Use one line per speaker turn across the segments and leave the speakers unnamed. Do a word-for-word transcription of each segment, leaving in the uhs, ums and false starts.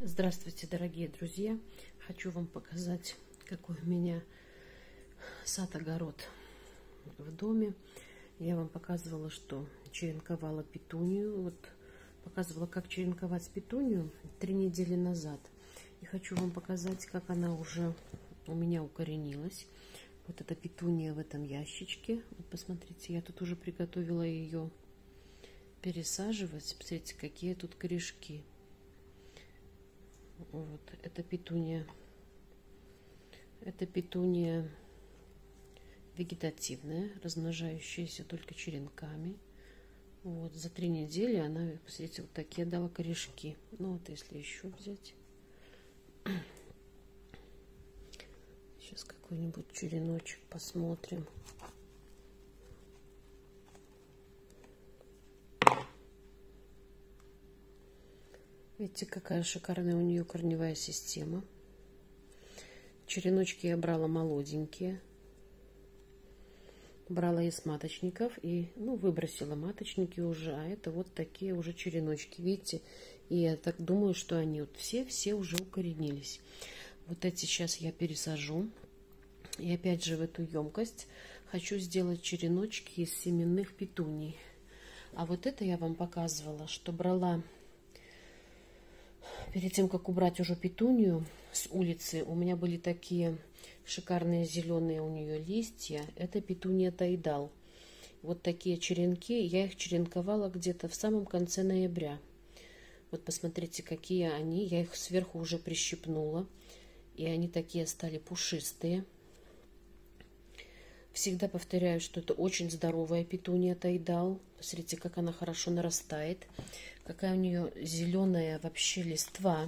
Здравствуйте, дорогие друзья! Хочу вам показать, какой у меня сад-огород в доме. Я вам показывала, что черенковала петунию. Вот показывала, как черенковать петунию три недели назад. И хочу вам показать, как она уже у меня укоренилась. Вот эта петуния в этом ящичке. Вот посмотрите, я тут уже приготовила ее пересаживать. Посмотрите, какие тут корешки. Вот, это петуния, это петуния вегетативная, размножающаяся только черенками. Вот, за три недели она, посмотрите, вот такие дала корешки. Ну вот, если еще взять, сейчас какой-нибудь череночек посмотрим. Видите, какая шикарная у нее корневая система. Череночки я брала молоденькие. Брала из маточников и, ну, выбросила маточники уже. А это вот такие уже череночки, видите. И я так думаю, что они вот все-все уже укоренились. Вот эти сейчас я пересажу. И опять же в эту емкость хочу сделать череночки из семенных петуний. А вот это я вам показывала, что брала... Перед тем, как убрать уже петунию с улицы, у меня были такие шикарные зеленые у нее листья. Это петуния тайдал. Вот такие черенки. Я их черенковала где-то в самом конце ноября. Вот посмотрите, какие они. Я их сверху уже прищипнула. И они такие стали пушистые. Всегда повторяю, что это очень здоровая петуния тайдал. Посмотрите, как она хорошо нарастает. Какая у нее зеленая вообще листва.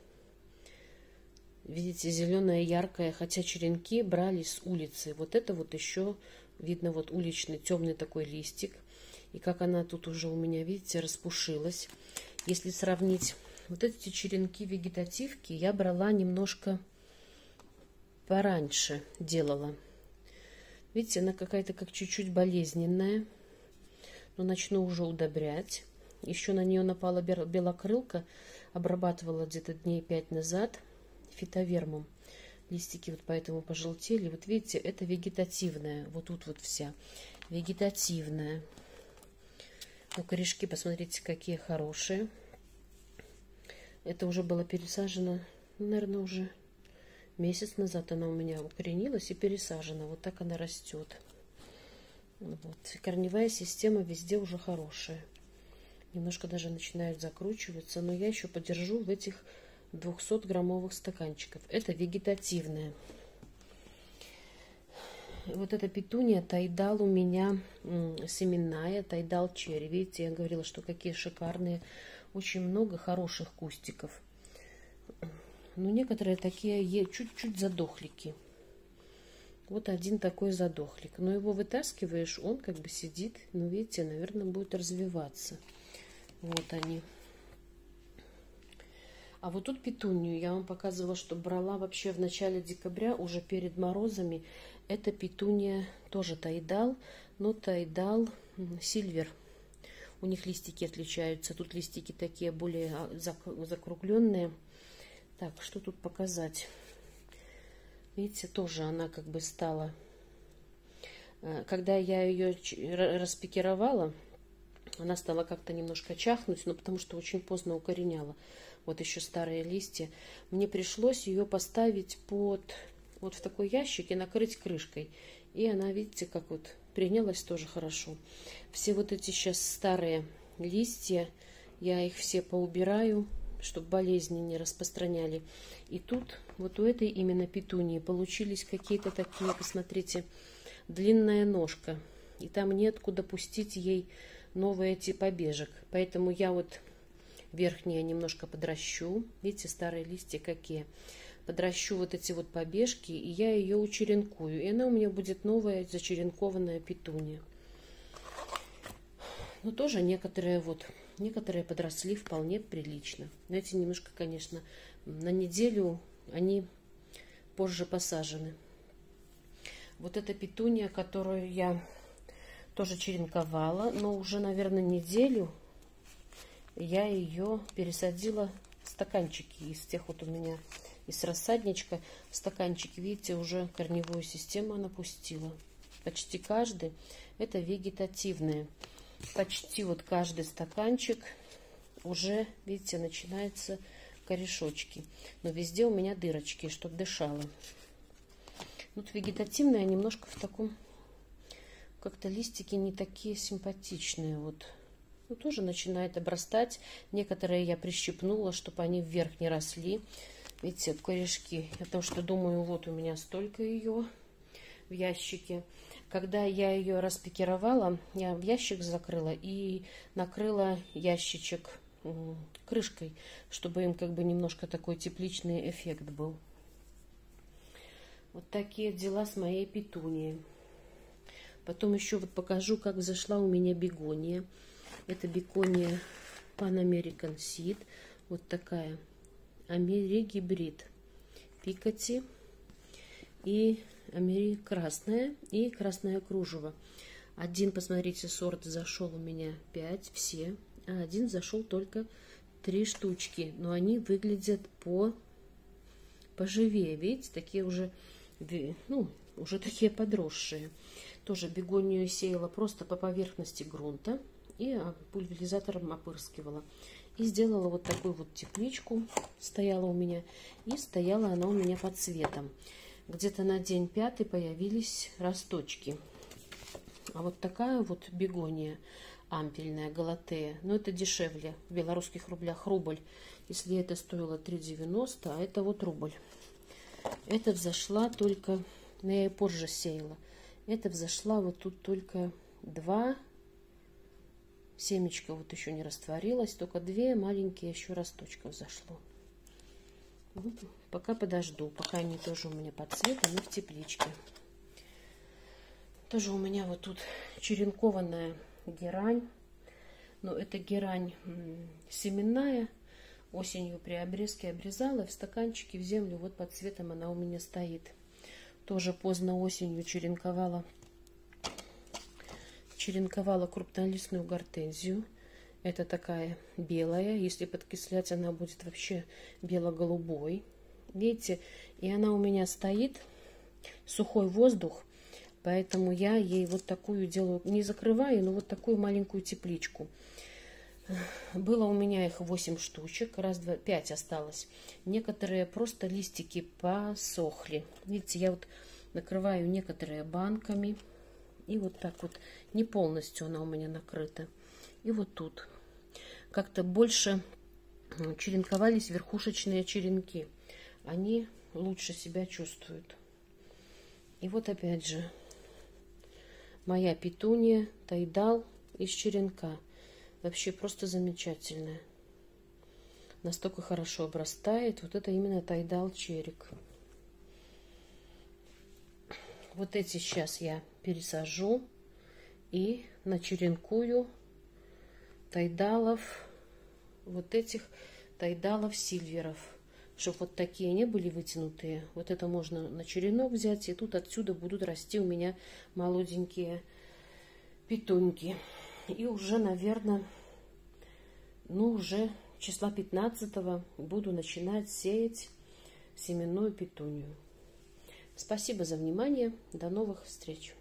Видите, зеленая, яркая. Хотя черенки брали с улицы. Вот это вот еще видно, вот уличный темный такой листик. И как она тут уже у меня, видите, распушилась. Если сравнить вот эти черенки вегетативки, я брала немножко пораньше, делала. Видите, она какая-то как чуть-чуть болезненная. Но начну уже удобрять. Еще на нее напала белокрылка. Обрабатывала где-то дней пять назад фитовермом. Листики вот поэтому пожелтели. Вот видите, это вегетативная. Вот тут вот вся вегетативная. Ну, корешки, посмотрите, какие хорошие. Это уже было пересажено, наверное, уже месяц назад она у меня укоренилась и пересажена. Вот так она растет. Вот. Корневая система везде уже хорошая. Немножко даже начинают закручиваться, но я еще подержу в этих двухсотграммовых стаканчиках. Это вегетативная. Вот эта петуния тайдал у меня семенная, тайдал черри. Видите, я говорила, что какие шикарные. Очень много хороших кустиков. Но некоторые такие чуть-чуть задохлики. Вот один такой задохлик. Но его вытаскиваешь, он как бы сидит. Ну, видите, наверное, будет развиваться. Вот они. А вот тут петунию я вам показывала, что брала вообще в начале декабря, уже перед морозами. Это петуния тоже тайдал, но тайдал сильвер. У них листики отличаются. Тут листики такие более закругленные. Так, что тут показать? Видите, тоже она как бы стала... Когда я ее распикировала, она стала как-то немножко чахнуть, но потому что очень поздно укореняла. Вот еще старые листья. Мне пришлось ее поставить под вот в такой ящик и накрыть крышкой. И она, видите, как вот принялась тоже хорошо. Все вот эти сейчас старые листья, я их все поубираю, чтобы болезни не распространяли. И тут вот у этой именно петунии получились какие-то такие, посмотрите, длинная ножка. И там нет куда пустить ей новые эти побежек. Поэтому я вот верхние немножко подращу. Видите, старые листья какие. Подращу вот эти вот побежки, и я ее учеренкую. И она у меня будет новая зачеренкованная петуния. Но тоже некоторые вот, некоторые подросли вполне прилично. Но эти немножко, конечно, на неделю они позже посажены. Вот эта петуния, которую я тоже черенковала, но уже, наверное, неделю я ее пересадила стаканчики из тех вот у меня, из рассадничка. В стаканчике, видите, уже корневую систему она пустила. Почти каждый это вегетативные. Почти вот каждый стаканчик уже, видите, начинается корешочки. Но везде у меня дырочки, чтобы дышало. Вот вегетативные немножко в таком, как-то листики не такие симпатичные. Вот. Ну, тоже начинает обрастать. Некоторые я прищипнула, чтобы они вверх не росли. Видите, корешки. Потому что думаю, вот у меня столько ее в ящике. Когда я ее распикировала, я в ящик закрыла и накрыла ящичек крышкой, чтобы им как бы немножко такой тепличный эффект был. Вот такие дела с моей петунией. Потом еще вот покажу, как взошла у меня бегония. Это бегония Pan American Seed. Вот такая. Америгибрид. Пикати. И Амери красная. И красное кружево. Один, посмотрите, сорт зашел у меня пять. Все. А один зашел только три штучки. Но они выглядят по поживее. Видите, такие уже, ну, уже такие подросшие. Тоже бегонию сеяла просто по поверхности грунта и пульверизатором опрыскивала. И сделала вот такую вот тепличку. Стояла у меня. И стояла она у меня под цветом. Где-то на день пятый появились росточки. А вот такая вот бегония ампельная, галатея. Но это дешевле. В белорусских рублях рубль. Если это стоило три девяносто, а это вот рубль. Это взошла только... Но я и позже сеяла. Это взошла вот тут только два семечка, вот еще не растворилось, только две маленькие еще росточка взошло. Вот, пока подожду, пока они тоже у меня под цветом и в тепличке. Тоже у меня вот тут черенкованная герань, но это герань семенная. Осенью при обрезке обрезала, в стаканчике в землю, вот под цветом она у меня стоит. Тоже поздно осенью черенковала, черенковала крупнолистную гортензию. Это такая белая. Если подкислять, она будет вообще бело-голубой. Видите? И она у меня стоит. Сухой воздух. Поэтому я ей вот такую делаю. Не закрываю, но вот такую маленькую тепличку. Было у меня их восемь штучек. Раз, два, пять осталось. Некоторые просто листики посохли. Видите, я вот накрываю некоторые банками. И вот так вот. Не полностью она у меня накрыта. И вот тут. Как-то больше черенковались верхушечные черенки. Они лучше себя чувствуют. И вот опять же. Моя петуния тайдал из черенка. Вообще просто замечательная. Настолько хорошо обрастает. Вот это именно тайдал черик. Вот эти сейчас я пересажу и начеренкую тайдалов, вот этих тайдалов сильверов, чтобы вот такие не были вытянутые. Вот это можно на черенок взять, и тут отсюда будут расти у меня молоденькие петуньки. И уже, наверное, ну уже числа пятнадцатого буду начинать сеять семенную петунью. Спасибо за внимание. До новых встреч.